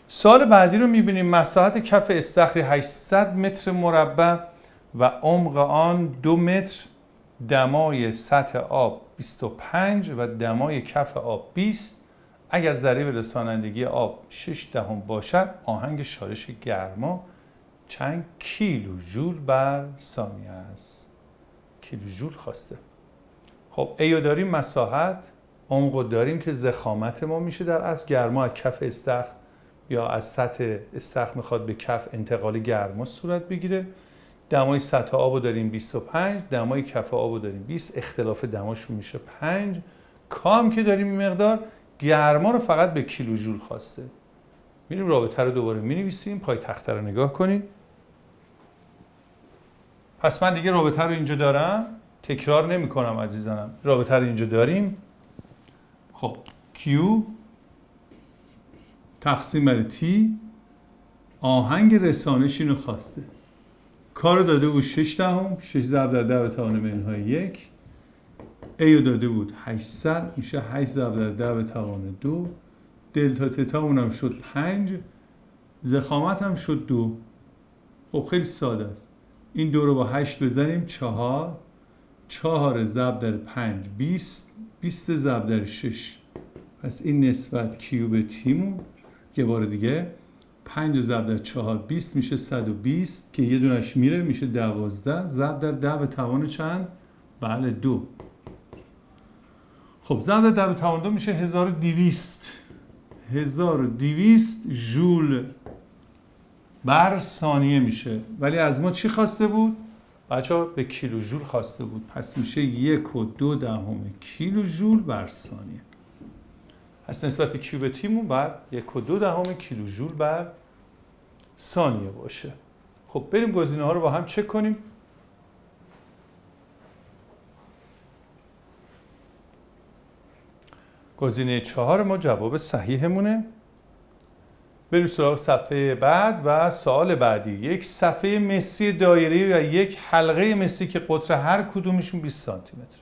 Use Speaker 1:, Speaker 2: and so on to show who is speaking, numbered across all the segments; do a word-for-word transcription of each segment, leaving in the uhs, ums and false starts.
Speaker 1: سوال بعدی رو میبینیم. مساحت کف استخری هشتصد متر مربع و عمق آن دو متر، دمای سطح آب بیست و پنج و دمای کف آب بیست. اگر ضریب رسانندگی آب شش دهم باشد، آهنگ شارش گرما چند کیلوژول بر ثانیه است؟ کیلوژول خواسته. خب A رو داریم مساحت، عمق رو داریم که ضخامت ما میشه در اصل. گرما از کف استخر یا از سطح استخر میخواد به کف انتقال گرما صورت بگیره. دمای سطح آب رو داریم بیست و پنج، دمای کف آب رو داریم بیست، اختلاف دماشون میشه پنج. کام که داریم این مقدار، گرما رو فقط به کیلوژول خواسته. میریم رابطه رو دوباره مینویسیم. پای تخته رو نگاه کنید. پس من دیگه رابطه رو اینجا دارم، تکرار نمی کنم عزیزانم. رابطه رو اینجا داریم. خب Q تقسیم بر T، آهنگ رسانش اینو خواسته. کارو داده بود شش دهم، شش ضرب در ده به توان منهای یک. A رو داده بود هشتصد، میشه هشت ضرب در ده به توان دو. دلتا تتا اونم شد پنج، ضخامت هم شد دو. خب خیلی ساده است. این دو رو با هشت بزنیم چهار، چهار ضرب در پنج بیست، بیست ضرب در شش. پس این نسبت کیو به تیمون یه بار دیگه پنج ضرب در چهار بیست میشه صد و بیست که یه دونش میره میشه دوازده ضرب در ده به توان چند؟ بله دو. خب ضرب در ده به توان دو میشه هزار و دویست. هزار و دویست ژول بر ثانیه میشه. ولی از ما چی خواسته بود؟ بچه‌ها به کیلوژول خواسته بود. پس میشه یک و دو دهم کیلوژول بر ثانیه. پس نسبت کیو به تیمون باید یک و دو دهم کیلوژول بر ثانیه باشه. خب بریم گزینه ها رو با هم چک کنیم. گزینه چهار ما جواب صحیحمونه. بریم سراغ صفحه بعد و سوال بعدی. یک صفحه مسی دایره‌ای و یک حلقه مسی که قطر هر کدومشون بیست سانتی متر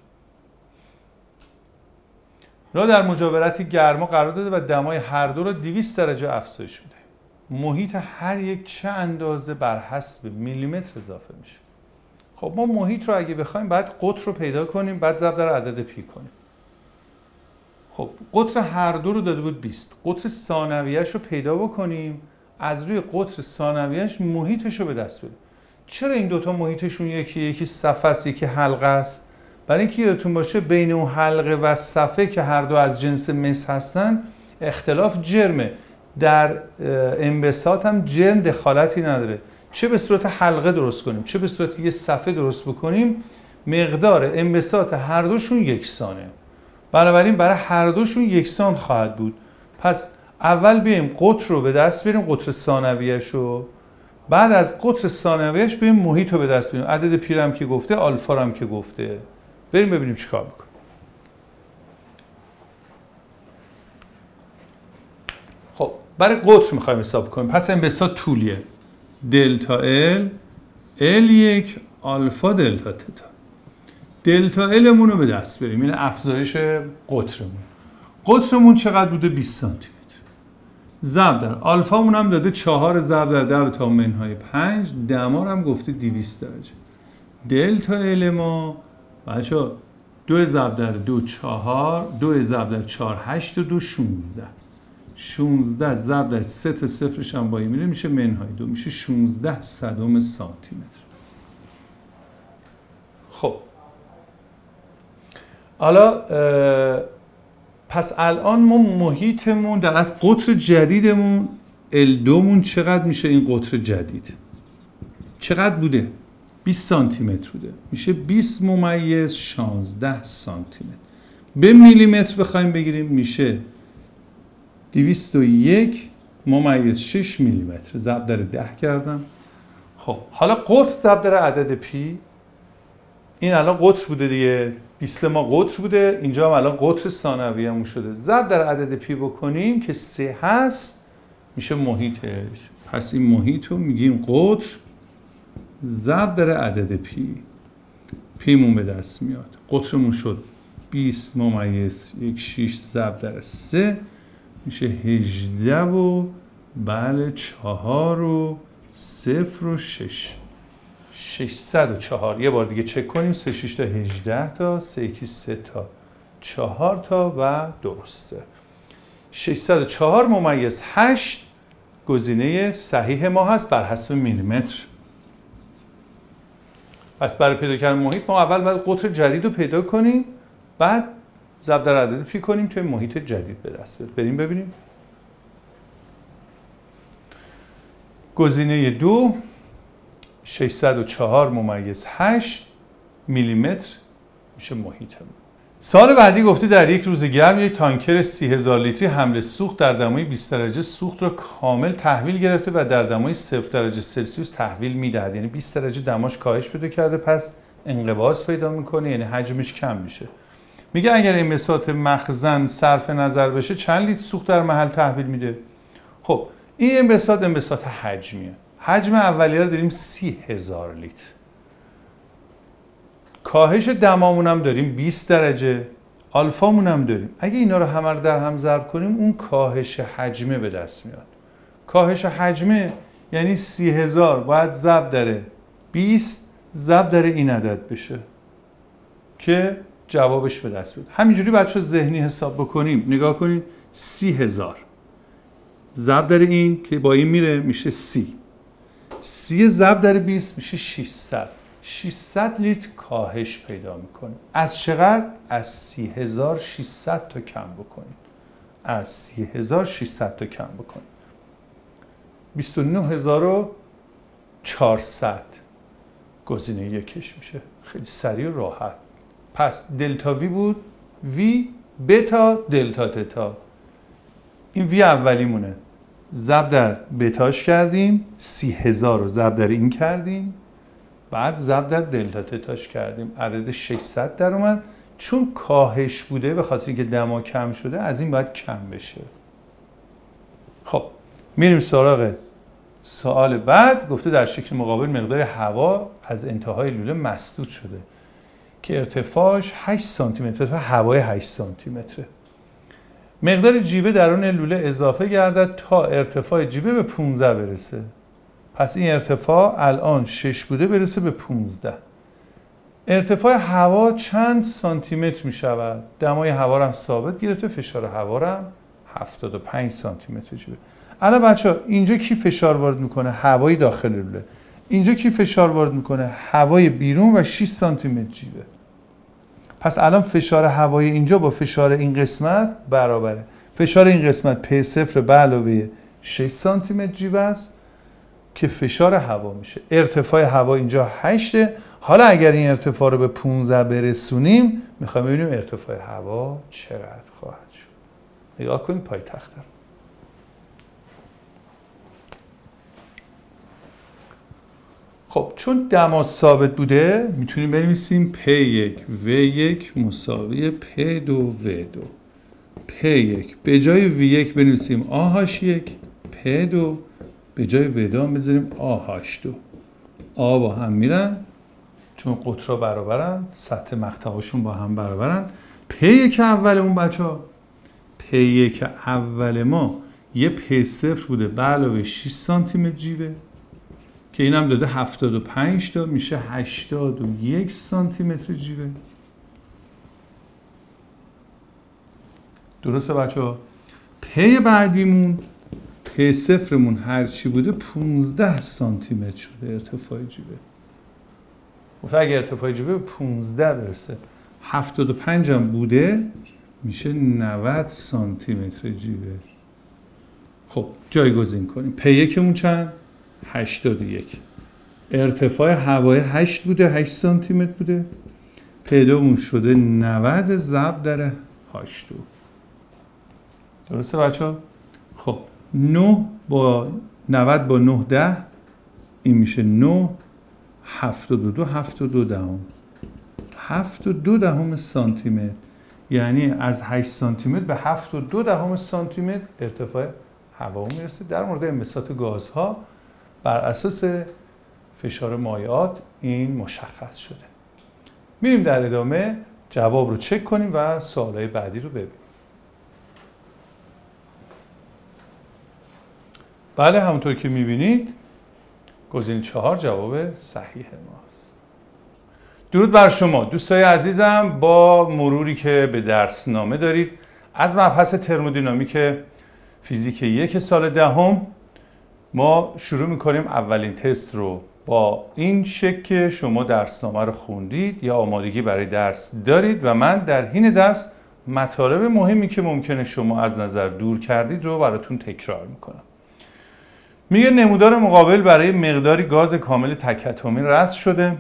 Speaker 1: را در مجاورت گرما قرار داده و دمای هر دو را دویست درجه افزایش میده. محیط هر یک چه اندازه بر حسب میلیمتر اضافه میشه؟ خب ما محیط رو اگه بخوایم بعد قطر رو پیدا کنیم، بعد ضرب در عدد پی کنیم. خب قطر هر دو رو داده بود بیست. قطر ثانویه‌اش رو پیدا بکنیم، از روی قطر ثانویه‌اش محیطش رو به دست بدیم. چرا این دوتا محیطشون یکی یکی صفحه است یکی حلقه است؟ برای اینکه یادتون باشه بین اون حلقه و صفحه که هر دو از جنس مس هستن اختلاف جرمه. در انبساط هم جرم دخالتی نداره. چه به صورت حلقه درست کنیم چه به صورت یه صفحه درست بکنیم، مقدار انبساط هر دوشون یکسانه. بنابراین برای هر دوشون یکسان خواهد بود. پس اول بیایم قطر رو به دست بیاریم، قطر ثانویه‌اش رو. بعد از قطر ثانویه‌اش بیایم محیط رو به دست بیاریم. عدد پی هم که گفته، آلفا هم که گفته. بریم ببینیم چیکار می‌کنه. خب برای قطر می‌خوایم حساب کنیم. پس انبساط طولیه. دلتا ال ال یک آلفا دلتا تتا. دلتا المون رو به دست بریم. این افزایش قطرمون. قطرمون چقدر بوده؟ بیست سانتی متر. ضرب در آلفامون هم داده چهار ضرب در ده به توان منهای پنج. دما هم گفته دویست درجه. دلتا ال ما بچه‌ها دو ضرب در دو چهار، دو ضرب در چهار هشت و دو شانزده. شانزده ضرب در سه تا صفرش هم با این میره میشه منهای دو، میشه شانزده صدم سانتی متر. خب حالا پس الان ما محیطمون در از قطر جدیدمون ال دو مون چقدر میشه؟ این قطر جدید چقدر بوده؟ بیست سانتی متر بوده. میشه بیست ممیز شانزده سانتی متر. به میلیمتر بخوایم بگیریم میشه دویست و یک ممیز شش میلیمتر. ضرب در ده کردم. خب حالا قطر ضرب در عدد پی، این الان قطر بوده دیگه، بیست ما قطر بوده، اینجا هم الان قطر ثانویه‌مون شده. ضرب در عدد پی بکنیم که سه هست میشه محیطش. پس این محیط رو میگیم قطر ضرب در عدد پی. پیمون به دست میاد. قطرمون شد بیست ممیز یک شیش ضرب در سه میشه هجده و بله چهار و صفر و شش. ششصد و چهار. یه بار دیگه چک کنیم. سه شش تا هجده تا، سه یکی سه تا چهار تا و درسته. ششصد و چهار ممیز هشت گزینه صحیح ما هست بر حسب میلیمتر. پس برای پیدا کردن محیط ما اول باید قطر جدید رو پیدا کنیم، بعد ضرب در عدد پی کنیم توی محیط جدید به دست بیاد. بریم ببینیم. گزینه دو ششصد و چهار ممیز هشت میلیمتر میشه محیطمون. سال بعدی گفته در یک روز گرم یک تانکر سی هزار لیتری حمل سوخت در دمای بیست درجه سوخت را کامل تحویل گرفته و در دمای صفر درجه سلسیوس تحویل میدهد. یعنی بیست درجه دماش کاهش پیدا کرده، پس انقباض پیدا میکنه، یعنی حجمش کم میشه. میگه اگر انبساط مخزن صرف نظر بشه چند لیتر سوخت در محل تحویل میده؟ خب این انبساط انبساط حجمیه. حجم اولیه رو داریم سی هزار لیتر. کاهش دمامون هم داریم بیست درجه، آلفامون هم داریم. اگه اینا رو همه رو در هم ضرب کنیم اون کاهش حجمه به دست میاد. کاهش حجمه یعنی سی هزار باید ضرب در بیست ضرب در این عدد بشه که جوابش به دست بیاد. همینجوری بچه ذهنی حساب بکنیم. نگاه کنید سی هزار ضرب در این که با این میره میشه سی. سی ضرب در بیست میشه ششصد. ششصد لیتر کاهش پیدا میکنه. از چقدر؟ از سی هزار و ششصد تا کم بکنید. از سی هزار و ششصد تا کم بکنید. بیست و نه هزار و چهارصد گزینه یکش میشه. خیلی سریع و راحت. پس دلتا وی بود، وی بتا دلتا تتا. این وی اولیمونه. ضرب در بتاش کردیم، سی هزار رو ضرب در این کردیم، بعد ضرب در دلتا تتاش کردیم، عدد ششصد در اومد. چون کاهش بوده به خاطر اینکه دما کم شده از این باید کم بشه. خب میریم سراغ سوال بعد. گفته در شکل مقابل مقدار هوا از انتهای لوله مسدود شده که ارتفاعش هشت سانتی متر و هوای هشت سانتی متره. مقدار جیوه درون لوله اضافه گردد تا ارتفاع جیوه به پانزده برسه. پس این ارتفاع الان شش بوده برسه به پانزده. ارتفاع هوا چند سانتی متر می شود؟ دمای هوا رو هم ثابت گرفته، فشار هوا رو هم هفتاد و پنج سانتی متر جیوه. الان بچه‌ها اینجا کی فشار وارد میکنه؟ هوای داخل لوله. اینجا کی فشار وارد میکنه؟ هوای بیرون و شش سانتی متر جیوه. پس الان فشار هوای اینجا با فشار این قسمت برابره. فشار این قسمت پی صفر به علاوه شش سانتی متر جیوه است که فشار هوا میشه. ارتفاع هوا اینجا هشت. حالا اگر این ارتفاع رو به پانزده برسونیم میخوایم ببینیم ارتفاع هوا چقدر خواهد شد. نگاه کنید پای تخته. خب چون دما ثابت بوده میتونیم بنویسیم پی یک وی یک مساوی پی دو وی دو. پی یک به جای وی یک بنویسیم آ هاش یک، پی دو به جای وی دو هم بذاریم آ هاش دو. آ با هم میرن چون قطرها برابرن، سطح مقطعاشون با هم برابرن. پی یک اولمون بچه‌ها، پی یک اول ما یه پی صفر بوده به علاوه شش سانتی متر جیوه که این هم داده هفتاد و پنج تا میشه هشتاد و یک سانتی متر جیوه. درسته بچه‌ها؟ پی بعدیمون پی صفرمون هرچی بوده پانزده سانتی متر شده ارتفاع جیوه. گفت اگر ارتفاع جیوه به پانزده برسه، هفتاد و پنج هم بوده میشه نود سانتی متر جیوه. خب جایگزین کنیم. پی یکمون چند؟ هشتاد و یک. ارتفاع هوای هشت بوده، هشت سانتی متر بوده. پی دومون شده نود ضرب در هاش دو. درسته بچه‌ها؟ خب نه با نود با نه ده این میشه نه. هفتاد و دو هفتاد و دو دهم. هفتاد و دو دهم سانتی متر. یعنی از هشت سانتی متر به هفتاد و دو دهم سانتی متر ارتفاع هوا میرسه. در مورد انبساط گازها بر اساس فشار مایعات این مشخص شده. میریم در ادامه جواب رو چک کنیم و سوالای بعدی رو ببینیم. بله همونطور که میبینید گزینه چهار جواب صحیح ماست. درود بر شما دوستای عزیزم، با مروری که به درسنامه دارید از مبحث ترمودینامیک فیزیک یک سال دهم، ما شروع میکنیم اولین تست رو با این شکل که شما درسنامه رو خوندید یا آمادگی برای درس دارید و من در حین درس مطالب مهمی که ممکنه شما از نظر دور کردید رو براتون تکرار میکنم. میگه نمودار مقابل برای مقداری گاز کامل تک اتمی رصد شده.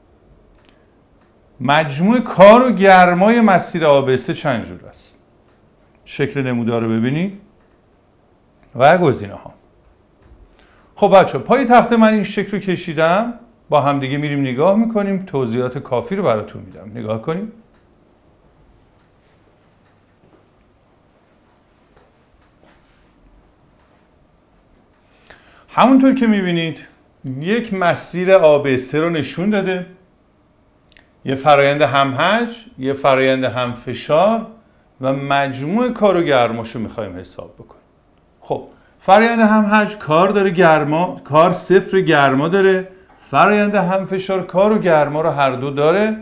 Speaker 1: مجموع کار و گرمای مسیر آبسه چند جور است؟ شکل نمودار رو ببینید و گزینه ها. خب بچه پای تخت من این شکل رو کشیدم، با همدیگه میریم نگاه میکنیم، توضیحات کافی رو براتون میدم. نگاه کنیم. همونطور که میبینید یک مسیر آبسه رو نشون داده، یه فرایند همحجم، یه فرایند همفشار و مجموع کار و گرماشو میخوایم حساب بکنیم. خب فرایند همحجم کار داره، گرما کار صفر گرما داره. فرایند همفشار کار و گرما رو هر دو داره.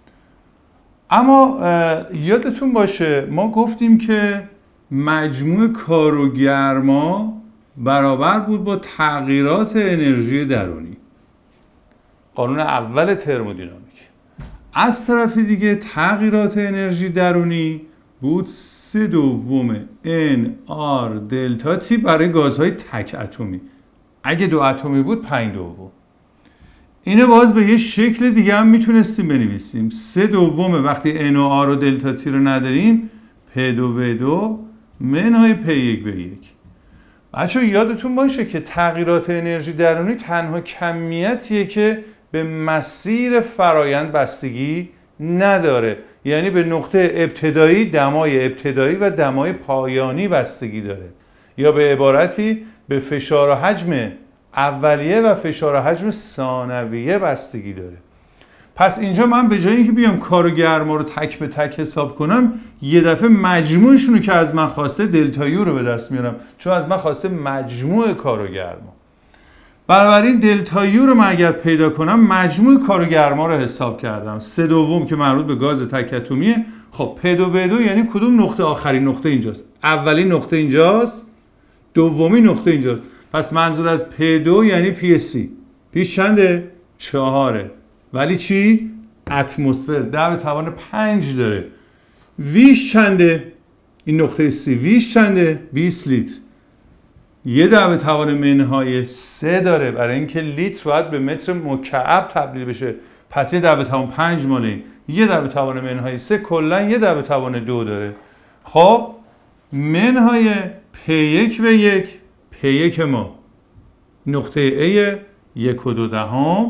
Speaker 1: اما یادتون باشه ما گفتیم که مجموع کار و گرما برابر بود با تغییرات انرژی درونی. قانون اول ترمودینامیک. از طرف دیگه تغییرات انرژی درونی بود سه دوم ان آر دلتا تی برای گازهای تک اتمی. اگه دو اتمی بود پنج دوم. اینو باز به یه شکل دیگه هم میتونستیم بنویسیم. سه دوم وقتی ان و آر و دلتا تی رو نداریم پ دو و دو منهای پ یک به یک. بچه یادتون باشه که تغییرات انرژی درونی تنها کمیتیه که به مسیر فرایند بستگی نداره، یعنی به نقطه ابتدایی، دمای ابتدایی و دمای پایانی بستگی داره، یا به عبارتی به فشار و حجم اولیه و فشار و حجم ثانویه بستگی داره. پس اینجا من به جای اینکه بیام کار و گرما رو تک به تک حساب کنم، یه دفعه مجموعشون رو که از من خواسته دلتا یو رو به دست میارم، چون از من خواسته مجموع کار و گرما. بنابراین دلتا یو رو من اگر پیدا کنم مجموع کار و گرما رو حساب کردم. سه دوم که مربوط به گاز تک اتمیه. خب پ دو و دو یعنی کدوم نقطه؟ آخرین نقطه اینجاست. اولین نقطه اینجاست، دومی نقطه اینجاست. پس منظور از پ دو یعنی پی سی. پیش چنده؟ چهاره. ولی چی؟ اتمسفر ده به توان پنج داره. ویش چنده؟ این نقطه سی ویش چنده؟ بیست لیتر. یه ده به توان منهای سه داره، برای اینکه لیتر باید به متر مکعب تبدیل بشه. پس یه ده به توان پنج ماله، یه ده به توان منهای سه، کلا یه ده به توان دو داره. خب منهای پ یک و یک، پ یک ما نقطه ای یک و دو دهم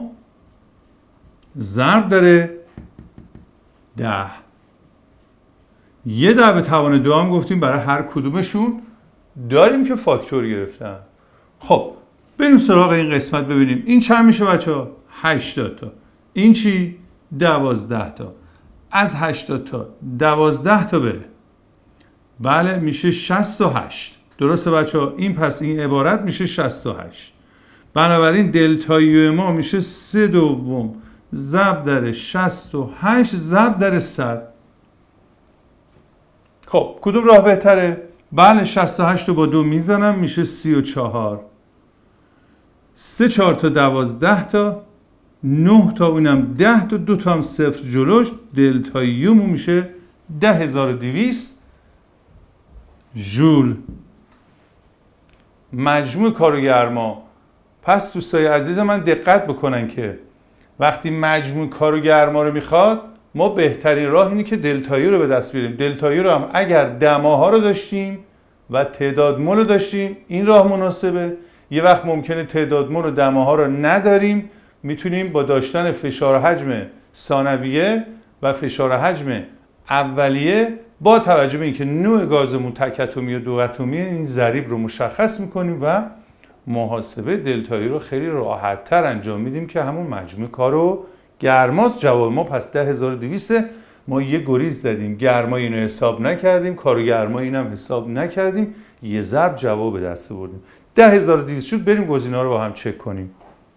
Speaker 1: ضرب داره ده. یه ده به توان دو هم گفتیم برای هر کدومشون داریم که فاکتور گرفتن. خب بریم سراغ این قسمت ببینیم این چند میشه بچه ها؟ هشتاد تا. این چی؟ دوازده تا. از هشتاد تا دوازده تا بره، بله میشه شصت و هشت. درسته بچه ها؟ این پس این عبارت میشه شصت و هشت. بنابراین دلتا یو ما میشه سه دوم ضرب در شصت و هشت ضرب در صد. خب کدوم راه بهتره؟ بله شصت و هشت رو با دو میزنم میشه سی و چهار. سه چهار تا دوازده تا، نه تا اونم ده تا، دو تا هم صفر جلوش، دلتا یومو میشه ده هزار و دویست ژول. مجموع کار و گرما. پس دوستای عزیز من دقت بکنن که وقتی مجموع کار و گرما رو میخواد، ما بهترین راه اینه که دلتا یو رو به دست بیاریم. دلتا یو رو هم اگر دماها رو داشتیم و تعداد مول رو داشتیم این راه مناسبه. یه وقت ممکنه تعداد مول و دماها رو نداریم، میتونیم با داشتن فشار حجم ثانویه و فشار حجم اولیه با توجه به اینکه نوع گازمون تک اتمی و دو اتمی این ضریب رو مشخص میکنیم و محاسبه دلتا یو رو خیلی راحت تر انجام میدیم که همون مجموع کار و گرماست. جواب ما پس ده هزار و دویست. ما یه گریز زدیم، گرما اینو حساب نکردیم، کار و گرما اینم حساب نکردیم، یه ضرب جواب به دست بردیم. ده هزار و دویست جول. بریم گزینه‌ها رو با هم چک کنیم.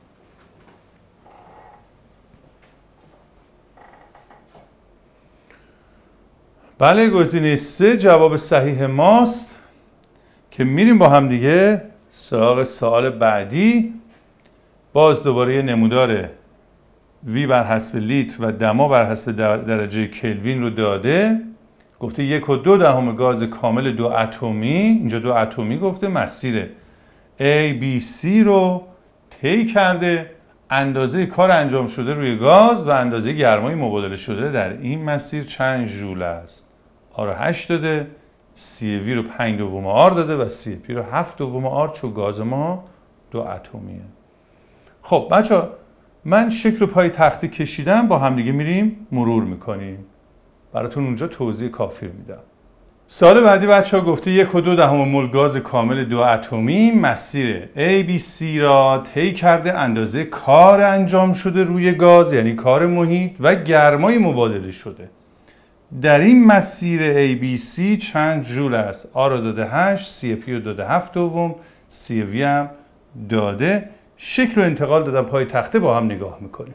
Speaker 1: بله، گزینه سه جواب صحیح ماست که میریم با هم دیگه سراغ سوال بعدی. باز دوباره یه نمودار وی بر حسب لیتر و دما بر حسب درجه کلوین رو داده. گفته یک و دو دهم گاز کامل دو اتمی، اینجا دو اتمی گفته، مسیر A B C رو طی کرده. اندازه کار انجام شده روی گاز و اندازه گرمای مبادله شده در این مسیر چند ژول است؟ آ رو هشت داده، سی وی رو پنج دوم آر داده و سی پی رو هفت دوم آر، چون گاز ما دو اتمیه. خب بچه ها، من شکل پای تختی کشیدم، با همدیگه میریم مرور میکنیم. براتون اونجا توضیح کافی میدم. سوال بعدی بچه ها گفته یک و دو دهم مول گاز کامل دو اتمی مسیر A B C را طی کرده. اندازه کار انجام شده روی گاز یعنی کار محیط و گرمای مبادله شده در این مسیر A B C چند ژول است؟ آ رو داده هشت، سی پی رو داده هفت دوم، سی وی هم داده. شکل و انتقال دادم پای تخته، با هم نگاه میکنیم.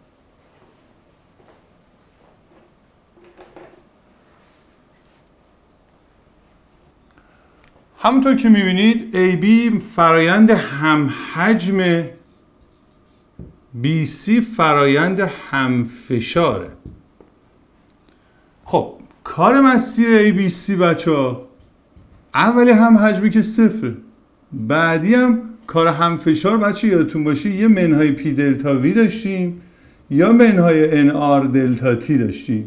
Speaker 1: همونطور که میبینید A B فرایند همحجم، B C فرایند همفشاره. خب کار مسیر A B C بچه ها اولی همحجمی که صفره، بعدی هم کار همفشار. بچه یادتون باشه یه منهای پی دلتا وی داشتیم یا منهای ان آر دلتا تی داشتیم،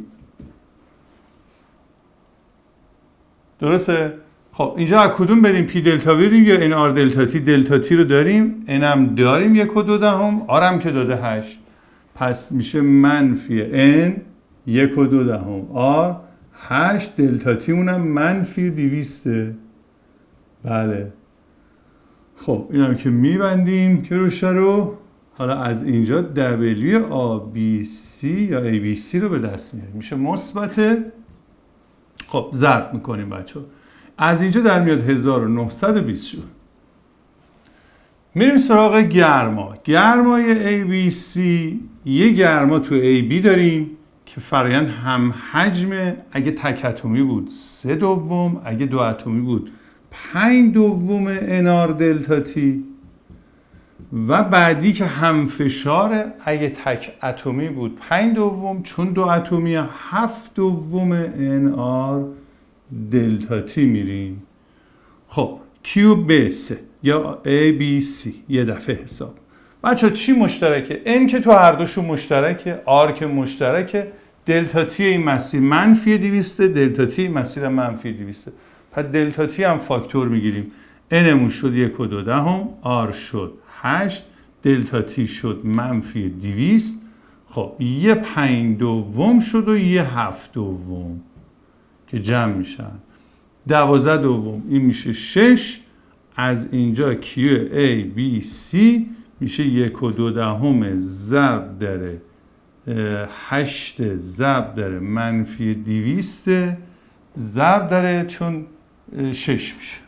Speaker 1: درسته؟ خب اینجا از کدوم بریم؟ پی دلتا وی داریم یا ان آر دلتا تی؟ دلتا تی رو داریم، ان هم داریم یک و دو دهم، آر هم که داده هشت، پس میشه منفی ان یک و دو دهم آر، هشت دلتا تی اونم منفی دویسته. بله خب این هم که میبندیم کروشه رو. حالا از اینجا دبلیو آ بی سی یا ای بی سی رو به دست میاریم، میشه مثبت. خب ضرب میکنیم بچه ها، از اینجا در میاد هزار و نهصد و بیست جول. میریم سراغ گرما. گرمای ای بی سی، یه گرما تو ای بی داریم که فرایند هم حجم، اگه تک اتمی بود سه دوم، اگه دو اتمی بود پنج دوم ان آر دلتا تی، و بعدی که هم فشاره، اگه تک اتمی بود پنج دوم، چون دو اتمی هفت دوم ان آر دلتا تی میریم. خب کیوب به سه یا ای بی سی یه دفعه حساب. بچه چی مشترکه؟ ان که تو هر دوشون مشترکه، آر که مشترکه، دلتا تی این مسیر منفی دویست، دلتا تی مسیر منفی دویست. پس دلتا تی هم فاکتور میگیریم. انمون شد یک و دو دهم، آر شد هشت، دلتا تی شد منفی دویست. خب یه پنج دوم شد و یه هفت دوم که جمع میشن دوازده دوم، این میشه شش. از اینجا کیو ای بی سی میشه یک و دو دهم ضرب داره هشت ضرب داره منفی دویست ضرب داره چون شش میشه.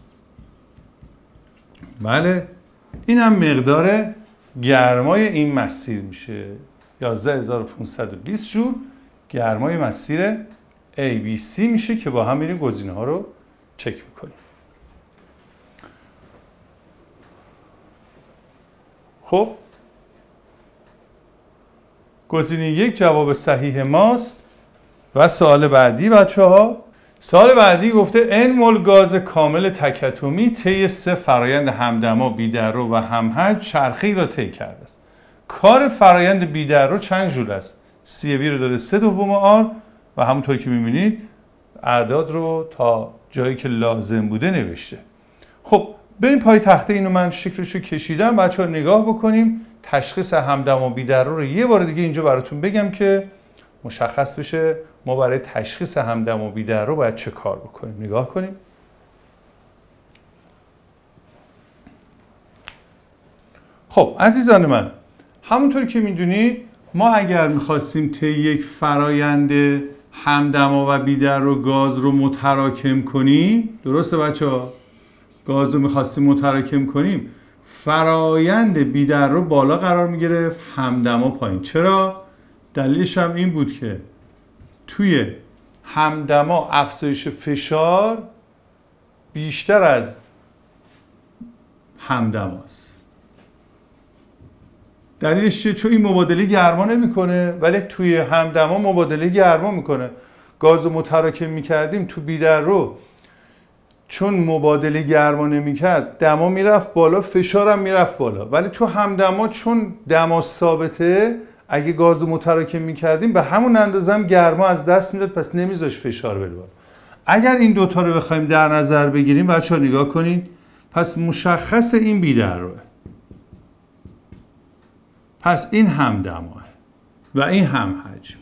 Speaker 1: بله این هم مقدار گرمای این مسیر میشه یازده هزار و پانصد و بیست جول. گرمای مسیر ای بی سی میشه که با هم میریم گزینه ها رو چک میکنیم. خب گزینه یک جواب صحیح ماست. و سوال بعدی بچه ها، سوال بعدی گفته ان مول گاز کامل تک اتمی طی سه فرایند همدما بی‌درو و همحجم چرخه‌ای را طی کرده است. کار فرایند بی‌درو چند ژول است؟ سی وی رو داده سه دوم آر و همونطور که می‌بینید اعداد رو تا جایی که لازم بوده نوشته. خب بریم پای تخته، اینو من شکلشو کشیدم، بچه‌ها نگاه بکنیم. تشخیص همدما بی‌درو رو یه بار دیگه اینجا براتون بگم که مشخص بشه ما برای تشخیص همدما بی‌درو باید چه کار بکنیم. نگاه کنیم. خب عزیزان من، همونطور که میدونید ما اگر میخواستیم طی یک فرایند همدما و بی‌درو گاز رو متراکم کنیم، درسته بچه ها؟ گاز رو میخواستیم متراکم کنیم، فرایند بی در رو بالا قرار میگرفت، همدما پایین. چرا؟ دلیلش هم این بود که توی همدما افزایش فشار بیشتر از همدماست. دلیلش چیه؟ چون این مبادله گرما نمیکنه، ولی توی همدما مبادله گرما میکنه. گاز رو متراکم میکردیم تو بی در رو، چون مبادله گرما نمیکرد دما میرفت بالا، فشارم میرفت بالا. ولی تو همدما چون دما ثابته، اگه گاز رو متراکم میکردیم به همون اندازه هم گرما از دست میداد، پس نمیذاش فشار بره بالا. اگر این دوتا رو بخوایم در نظر بگیریم بچه ها نگاه کنید، پس مشخص این بی در روه، پس این همدماه و این هم حجم.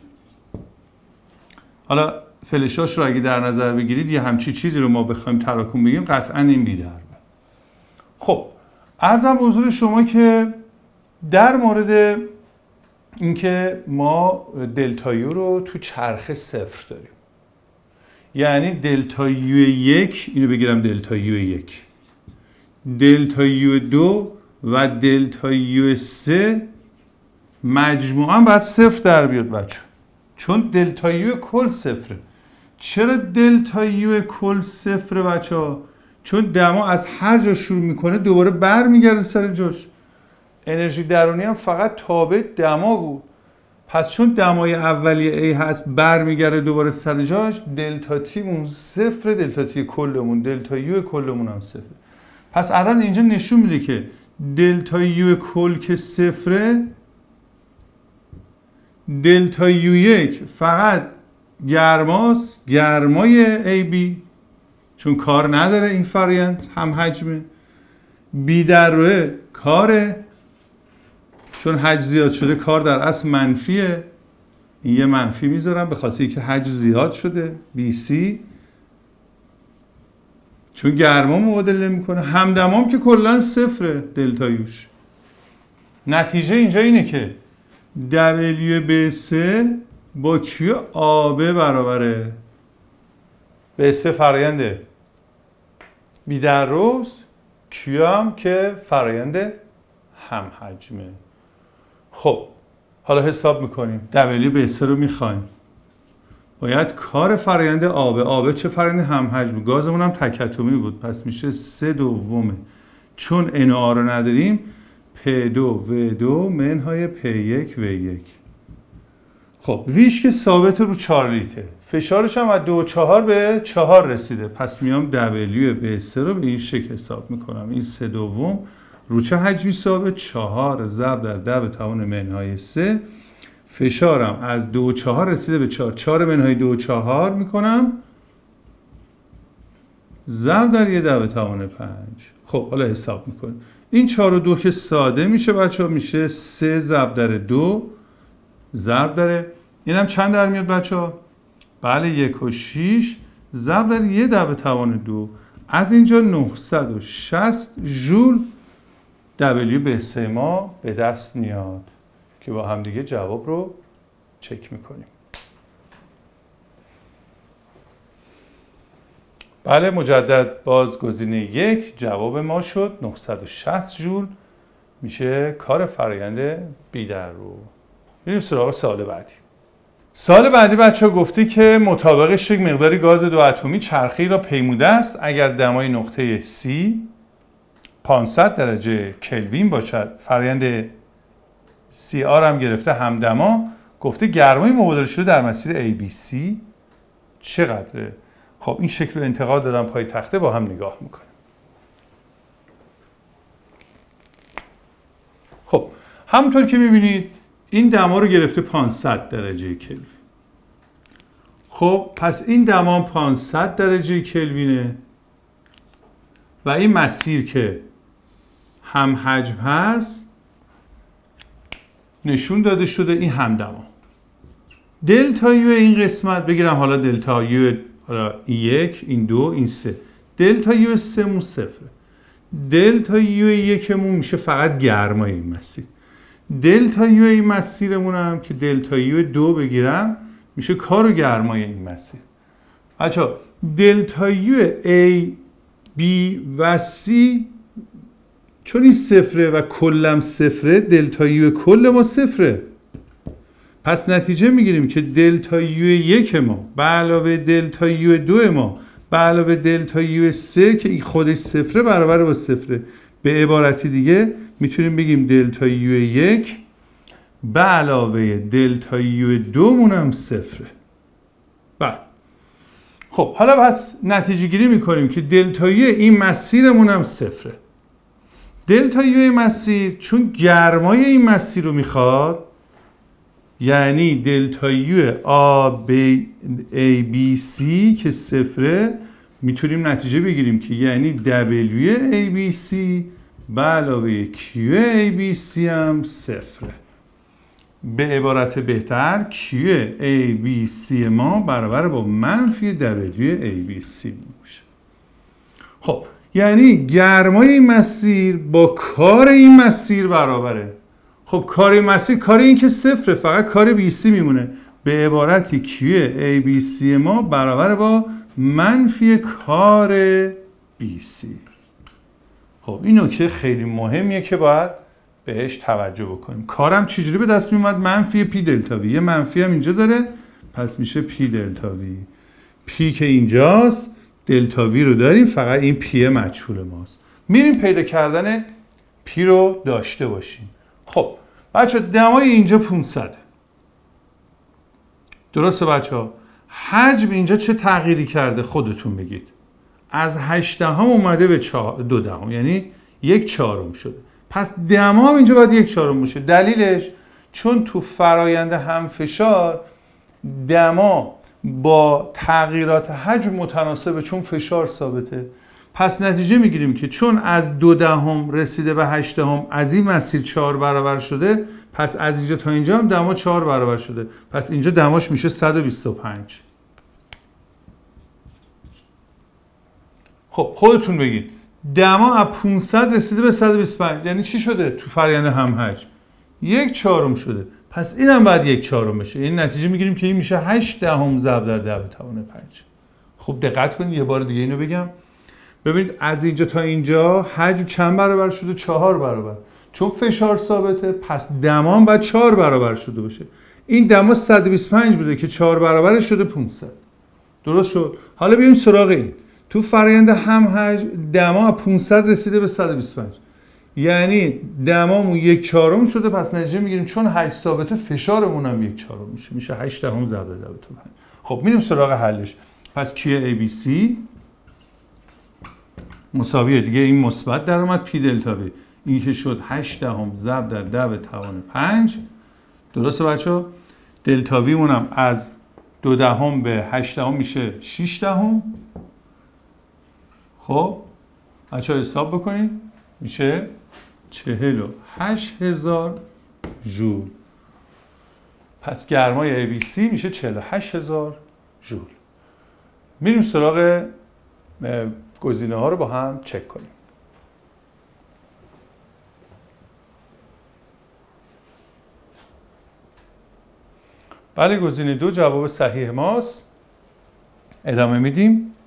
Speaker 1: حالا فلشاش رو اگه در نظر بگیرید یه همچی چیزی رو ما بخوایم تراکم بگیم، قطعا این بی در. خب عرضم به حضور شما که در مورد اینکه ما دلتا یو رو تو چرخه صفر داریم، یعنی دلتا یو یک، اینو بگیرم دلتا یو یک، دلتا یو دو و دلتا یو سه مجموعاً باید صفر در بیاد بچه، چون دلتا یو کل صفره. چرا دلتا یو کل صفره بچه ها؟ چون دما از هر جا شروع میکنه دوباره بر میگرده سر جاش. انرژی درونی هم فقط تابع دما بود، پس چون دمای اولیه A هست بر میگرده دوباره سر جاش، دلتا تی مون صفر، دلتا تی کلمون، دلتا یو کلمون هم صفر. پس الان اینجا نشون میده که دلتا یو کل که صفره، دلتا یو یک فقط گرماست، گرمای ای بی، چون کار نداره این فرایند هم حجمه. بی در روه کاره، چون حجم زیاد شده کار در اصل منفیه، این یه منفی میذارم به خاطر که حجم زیاد شده. بی سی چون گرما مبادله میکنه، همدمام که کلا صفره دلتا یوش. نتیجه اینجا اینه که دبلیو به سه با کیو آبه برابره به سه فرآیند بی در روز، کیو هم که فرآیند هم حجمه. خب حالا حساب میکنیم. دبلیو به سه رو میخوایم، باید کار فرآیند آبه. آبه چه فرآیند هم حجمه؟ گازمون هم تک اتمی بود، پس میشه سه دومه، چون ان آ رو نداریم، پ دو و دو منهای پ یک و یک. خب ویش که ثابت رو چهار لیتر، فشارش هم از دو و چهار به چهار رسیده، پس میام دبلیو به سه رو به این شکل حساب میکنم. این سه دوم رو چه حجمی ثابت؟ چهار ضرب در ده به توان منهای سه. فشارم از دو و چهار رسیده به چهار، چهار منهای دو و چهار میکنم ضرب در یه ده به توان پنج. خب حالا حساب میکنیم. این چهار و دو که ساده میشه بچه ها، میشه سه ضرب در دو ضرب در این هم چند در میاد بچه ها؟ بله یک و شیش ضرب در یه ده به توان دو. از اینجا نهصد و شصت ژول دبلیو به سه ما به دست میاد که با هم دیگه جواب رو چک میکنیم. بله مجدد باز گزینه یک جواب ما شد نهصد و شصت ژول میشه کار فرآیند بی در رو. بریم سراغ سوال بعدی. سوال بعدی بچه ها گفته که مطابقش یک مقداری گاز دو اتمی چرخی را پیموده است اگر دمای نقطه C پانصد درجه کلوین باشد. فرآیند سی آر هم گرفته همدما، گفته گرمای مبادله شده در مسیر ای بی سی چقدره؟ خب این شکل رو انتقال دادم پای تخته، با هم نگاه میکنیم. خب همونطور که میبینید این دما رو گرفته پانصد درجه کلوین. خب پس این دما پانصد درجه کلوینه و این مسیر که هم حجم هست نشون داده شده این همدما. دلتا یو این قسمت بگیرم، حالا دلتا یو حالا این یک، این دو، این سه. دلتا یو سه مون صفره. دلتا یو یکمون میشه فقط گرمای این مسیر. دلتا یو این مسیرمون هم که دلتا یو دو بگیرم میشه کار و گرمای این مسیر. بچه دلتا یو ای B و C چون این صفره و کلم صفره، دلتا یو کل ما صفره. پس نتیجه میگیریم که دلتا یو یک ما به علاوه دلتا یو دو ما به علاوه دلتا یو سه که این خودش صفره برابر با صفره. به عبارتی دیگه میتونیم بگیم دلتا یو یک به علاوه دلتا یو دو مونم صفره. بله. خب حالا پس نتیجه گیری میکنیم که دلتا یو این مسیرمون هم صفره. دلتا یو مسیر چون گرمای این مسیر رو میخواد، یعنی دلتا یو آ ای بی سی که صفره، میتونیم نتیجه بگیریم که یعنی دبلیو ای بی سی به علاوه کیو ای بی سی هم صفره. به عبارت بهتر کیو ای بی سی ما برابر با منفی دبلیو ای بی سی میشه. خب یعنی گرمای این مسیر با کار این مسیر برابره. خب کار این مسیر کار این که صفره، فقط کار بی سی میمونه. به عبارتی کیو ای بی سی ما برابر با منفی کار بی سی. خب این نکته خیلی مهمیه که باید بهش توجه بکنیم. کارم چجوری به دست میومد؟ منفی پی دلتا وی. یه منفی هم اینجا داره، پس میشه پی دلتا وی. پی که اینجاست، دلتا وی رو داریم، فقط این پی مجهول ماست. میریم پیدا کردن پی رو داشته باشیم. خب بچه دمای اینجا پانصد. درسته بچه ها؟ حجم اینجا چه تغییری کرده خودتون بگید. از هشت دهم اومده به دو دهم، یعنی یک چهارم شده. پس دما اینجا باید یک چهارم باشه. دلیلش چون تو فرایند همفشار دما با تغییرات حجم متناسبه، چون فشار ثابته. پس نتیجه میگیریم که چون از دو دهم رسیده به هشت دهم از این مسیر چهار برابر شده، پس از اینجا تا اینجا هم دما چهار برابر شده. پس اینجا دماش میشه صد و بیست و پنج. خب خودتون بگید دما از پانصد رسیده به صد و بیست و پنج، یعنی چی شده تو فرآیند همحجم؟ یک چهارم شده. پس این هم باید یک چهارم بشه. این نتیجه میگیریم که این میشه هشت دهم ضرب در ده به توان پنج. خوب دقت کنید، یه بار دیگه اینو بگم. ببینید از اینجا تا اینجا حجم چند برابر شده؟ چهار برابر. چون فشار ثابته پس دما هم باید چهار برابر شده باشه. این دما صد و بیست و پنج بوده که چهار برابر شده پانصد. درست شد؟ حالا بیایم سراغ این. تو فرآیند همحجم دما پانصد رسیده به صد و بیست و پنج، یعنی دمامون یک چهارم شده. پس نتیجه میگیریم چون حجم ثابته فشارمون هم یک چهارم میشه، میشه هشت دهم ضرب در ده به پنج. خب میریم سراغ حلش. پس کیو ای بی سی مساویه دیگه، این مثبت در اومد پی دلتا وی، این که شد هشت دهم ضرب در ده به توان پنج. درسته بچه‌ها؟ دلتا وی مونم از دو دهم به هشت دهم میشه شش دهم. خب بچه‌ها حساب بکنید، میشه چهل و هشت هزار ژول. پس گرمای ای بی سی میشه چهل و هشت هزار ژول. میریم سراغ گزینه ها رو با هم چک کنیم. بله گزینه دو جواب صحیح ماست. ادامه میدیم.